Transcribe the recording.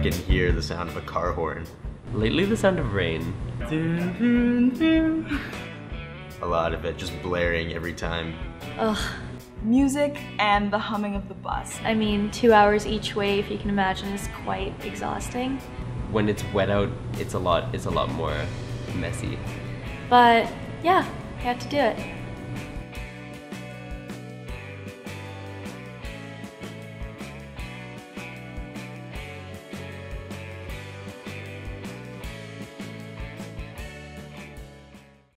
can hear the sound of a car horn. Lately, the sound of rain. A lot of it just blaring every time. Ugh. Music and the humming of the bus. I mean, 2 hours each way, if you can imagine, is quite exhausting. When it's wet out, it's a lot more messy. But yeah, you have to do it.